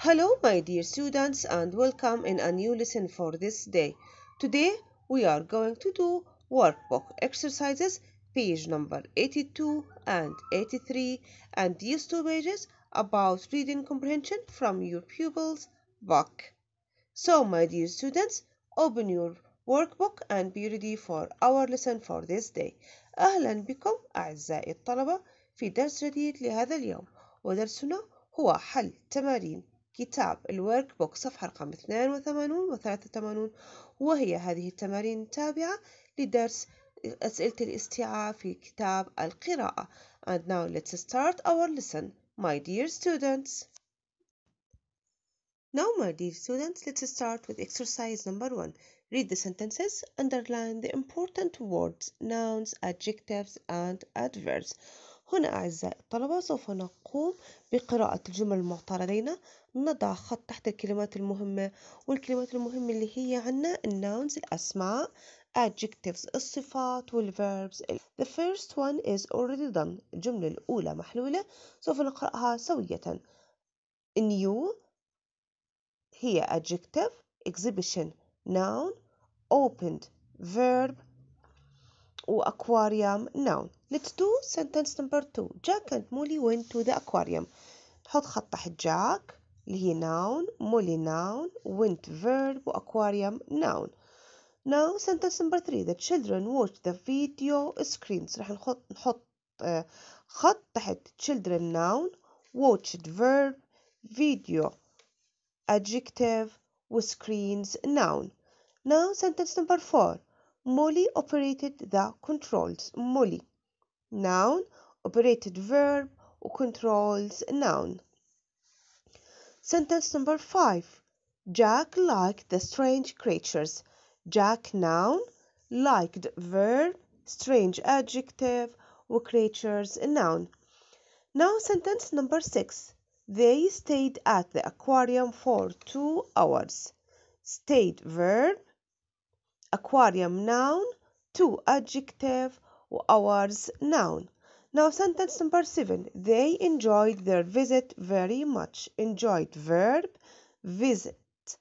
Hello, my dear students, and welcome in a new lesson for this day. Today, we are going to do workbook exercises, page number 82 and 83, and these two pages about reading comprehension from your pupils' book. So, my dear students, open your workbook and be ready for our lesson for this day. أهلا بكم أعزائي الطلبة في درس جديد لهذا اليوم، ودرسنا هو حل تمارين كتاب الورك بوك صفحة رقم 82 و 83، وهي هذه التمارين تابعة لدرس أسئلة الاستيعاب في كتاب القراءة. And now let's start our lesson, my dear students. Now, my dear students, let's start with exercise number 1. Read the sentences, underline the important words, nouns, adjectives, and adverbs. هنا أعزائي الطلبة سوف نقوم بقراءة الجمل المعطاة لدينا، نضع خط تحت الكلمات المهمة، والكلمات المهمة اللي هي عنا الناونز الأسماء، adjectives الصفات والverbs. The first one is already done. الجملة الأولى محلولة، سوف نقرأها سوية. new هي adjective, exhibition noun, opened verb, aquarium noun. Let's do sentence number 2. Jack and Molly went to the aquarium. نحط خط تحت Jack اللي هي noun, Molly noun, went verb, aquarium noun. Now sentence number 3. The children watched the video screens. راح نحط خط تحت children noun, watched verb, video adjective with screens noun. Now sentence number 4. Molly operated the controls. Molly noun, operated verb, controls noun. Sentence number 5. Jack liked the strange creatures. Jack noun, liked verb, strange adjective, creatures noun. Now sentence number 6. They stayed at the aquarium for 2 hours. Stayed verb, aquarium noun, 2 adjective, hours noun. Now sentence number 7. They enjoyed their visit very much. Enjoyed verb, visit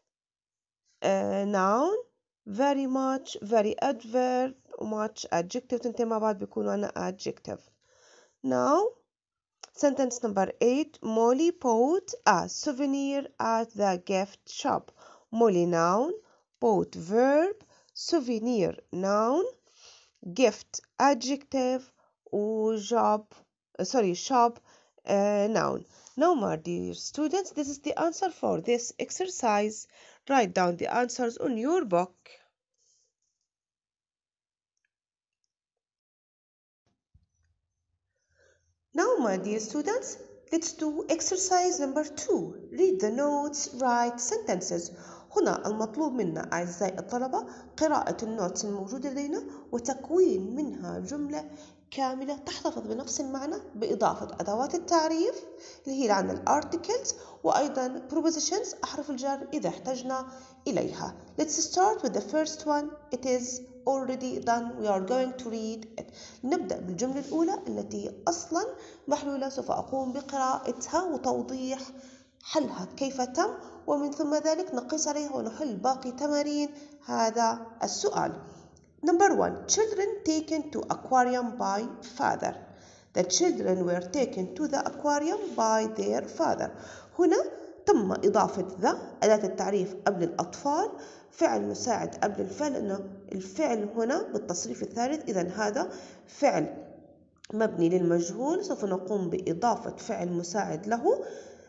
noun, very much, very adverb, much adjective. تنتين مع بعض بيكونوا عنا adjective. Now sentence number 8. Molly bought a souvenir at the gift shop. Molly noun, bought verb, souvenir noun, gift adjective, shop noun. Now, my dear students, this is the answer for this exercise. Write down the answers on your book. Now, my dear students, let's do exercise number 2. Read the notes, write sentences. هنا المطلوب منا أعزائي الطلبة قراءة النوتس الموجودة لدينا وتكوين منها جملة كاملة تحتفظ بنفس المعنى بإضافة أدوات التعريف اللي هي عندنا الارticles وأيضا prepositions أحرف الجر إذا احتجنا إليها. Let's start with the first one. It is already done. We are going to read it. نبدأ بالجملة الأولى التي أصلا محلولة. سوف أقوم بقراءتها وتوضيح حلها كيف تم، ومن ثم ذلك نقيس عليها ونحل باقي تمارين هذا السؤال. Number 1. Children taken to aquarium by father. The children were taken to the aquarium by their father. هنا تم إضافة the أداة التعريف قبل الأطفال، فعل مساعد قبل الفعل، لأنه الفعل هنا بالتصريف الثالث، إذن هذا فعل مبني للمجهول، سوف نقوم بإضافة فعل مساعد له.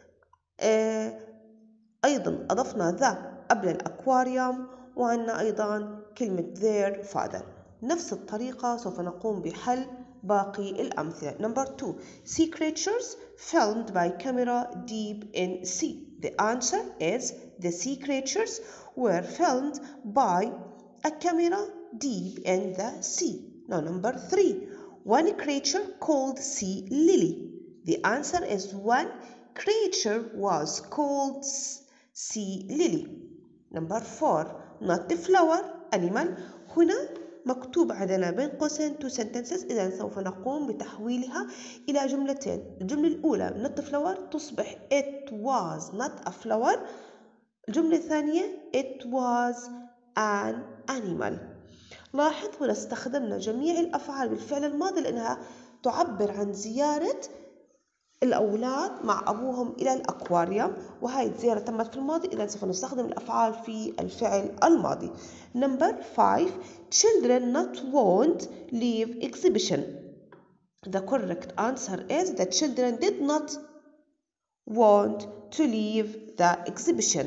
أيضا أضفنا the قبل الأكواريوم، وعندنا أيضا كلمة their father. نفس الطريقة سوف نقوم بحل باقي الأمثلة. Number 2. Sea creatures filmed by camera deep in sea. The answer is the sea creatures were filmed by a camera deep in the sea. Now number 3. One creature called sea lily. The answer is one creature was called sea lily. Number 4. Not the flower, animal. هنا مكتوب عندنا بين قوسين two sentences، إذا سوف نقوم بتحويلها إلى جملتين. الجملة الأولى not a flower تصبح it was not a flower. الجملة الثانية it was an animal. لاحظ هنا استخدمنا جميع الأفعال بالفعل الماضي لأنها تعبر عن زيارة الأولاد مع أبوهم إلى الأكواريوم، وهي الزيارة تمت في الماضي، إذا سوف نستخدم الأفعال في الفعل الماضي. Number 5 children not won't leave exhibition. The correct answer is the children did not want to leave the exhibition.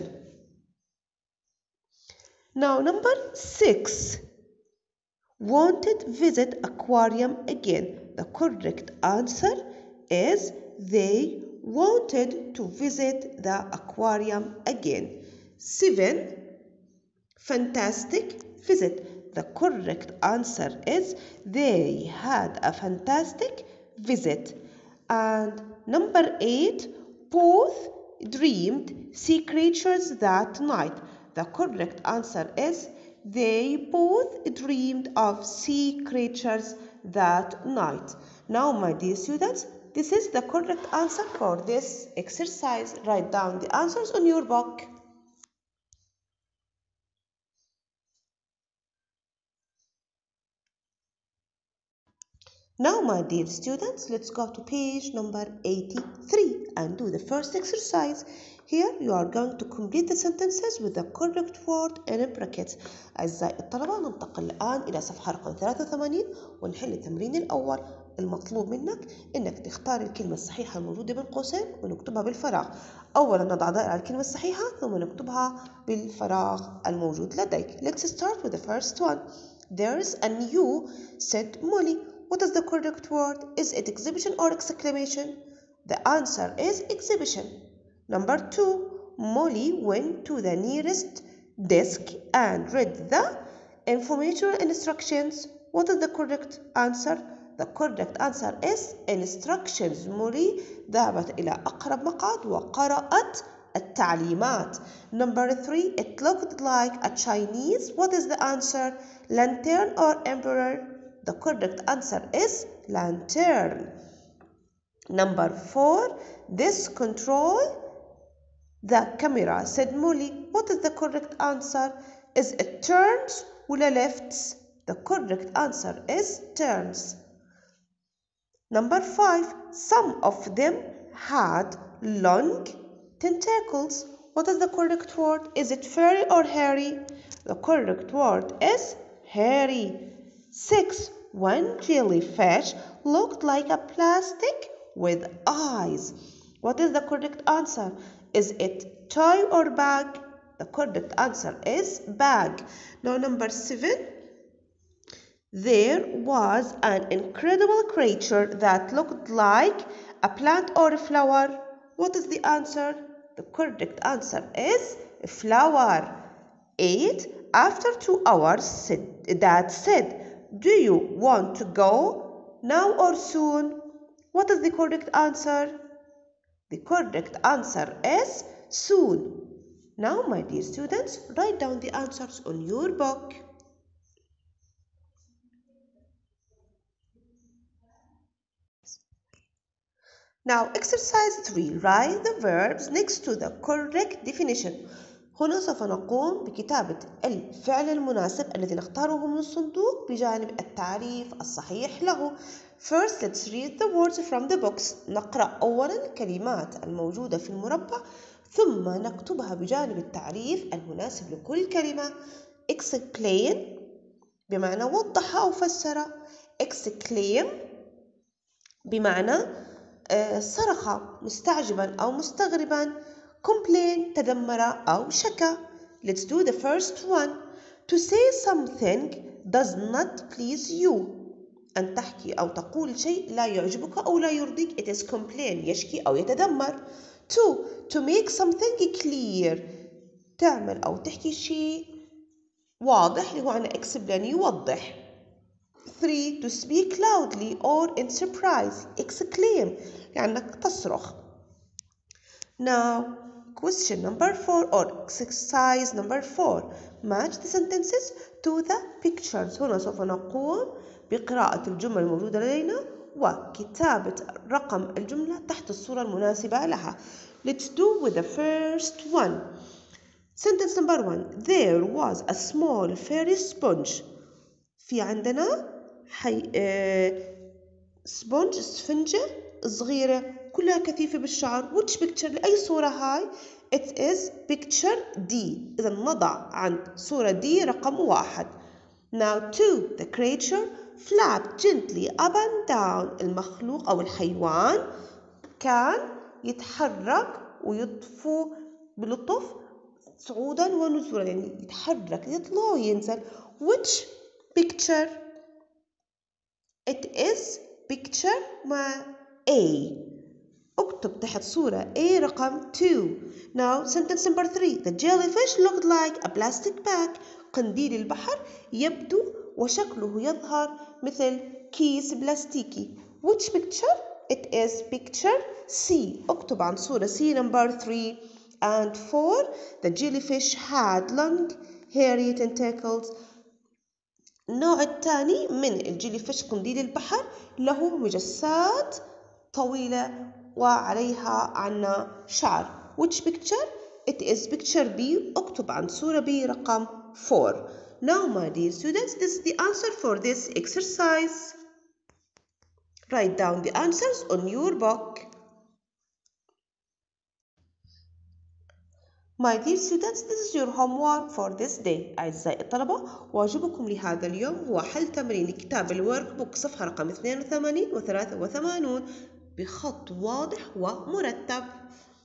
Now number 6 wanted visit aquarium again. The correct answer is they wanted to visit the aquarium again. 7 fantastic visit. The correct answer is they had a fantastic visit. And number 8 both dreamed sea creatures that night. The correct answer is they both dreamed of sea creatures that night. Now, my dear students, this is the correct answer for this exercise. Write down the answers on your book. Now, my dear students, let's go to page number 83 and do the first exercise. Here you are going to complete the sentences with the correct word in brackets. أعزائي الطلبة، ننتقل الآن إلى صفحة رقم 83 ونحل التمرين الأول. المطلوب منك إنك تختار الكلمة الصحيحة الموجودة بين قوسين ونكتبها بالفراغ. أولا نضع دائرة على الكلمة الصحيحة ثم نكتبها بالفراغ الموجود لديك. Let's start with the first one. There's a new, said Molly. What is the correct word? Is it exhibition or exclamation? The answer is exhibition. Number 2, Molly went to the nearest desk and read the informational instructions. What is the correct answer? The correct answer is instructions. Molly ذهبت إلى أقرب مقعد وقرأت التعليمات. Number 3, it looked like a Chinese. What is the answer? Lantern or emperor? The correct answer is lantern. Number 4, this control the camera, said Molly. What is the correct answer? Is it turns or lefts? The correct answer is turns. Number 5, some of them had long tentacles. What is the correct word? Is it furry or hairy? The correct word is hairy. 6, one jellyfish looked like a plastic with eyes. What is the correct answer? Is it toy or bag? The correct answer is bag. Now number 7. There was an incredible creature that looked like a plant or a flower. What is the answer? The correct answer is a flower. 8. After 2 hours, Dad said, do you want to go now or soon? What is the correct answer? The correct answer is soon. Now, my dear students, write down the answers on your book. Now, exercise 3. Write the verbs next to the correct definition. هنا سوف نقوم بكتابة الفعل المناسب الذي نختاره من الصندوق بجانب التعريف الصحيح له. First, let's read the words from the books. نقرأ أولاً الكلمات الموجودة في المربع ثم نكتبها بجانب التعريف المناسب لكل كلمة. Explain بمعنى وضح أو فسر. Exclaim بمعنى صرخ مستعجبا أو مستغربا. Complain تذمر أو شكى. Let's do the first one. To say something does not please you. أن تحكي أو تقول شيء لا يعجبك أو لا يرضيك. It is complain يشكي أو يتذمر. 2. To make something clear. تعمل أو تحكي شيء واضح اللي هو عنا explain يوضح. 3. To speak loudly or in surprise. Exclaim يعني أنك تصرخ. Now question number 4 or exercise number 4. Match the sentences to the pictures. هنا سوف نقوم بقراءة الجمل الموجودة لدينا وكتابة رقم الجملة تحت الصورة المناسبة لها. Let's do with the first one. Sentence number 1. There was a small fairy sponge. في عندنا سبونج اسفنجة صغيرة كلها كثيفة بالشعر. Which picture؟ لأي صورة هاي؟ It is picture D. إذا نضع عند صورة D رقم 1. Now 2. The creature flapped gently up and down. المخلوق أو الحيوان كان يتحرك ويطفو بلطف صعودا ونزولا، يعني يتحرك يطلع وينزل. Which picture؟ It is picture A. اكتب تحت صورة A رقم 2. Now sentence number 3. The jellyfish looked like a plastic bag. قنديل البحر يبدو وشكله يظهر مثل كيس بلاستيكي. Which picture؟ It is picture C. اكتب عن صورة C number 3 and 4. The jellyfish had long hairy tentacles. النوع الثاني من الجيليفيش قنديل البحر له مجسات طويلة وعليها عنا شعر. Which picture؟ It is picture B. اكتب عن صورة B رقم 4. Now my dear students, this is the answer for this exercise. Write down the answers on your book. My dear students, this is your homework for this day. أعزائي الطلبة، واجبكم لهذا اليوم هو حل تمرين كتاب الورك بوك صفحة رقم 82 و 83 بخط واضح ومرتب.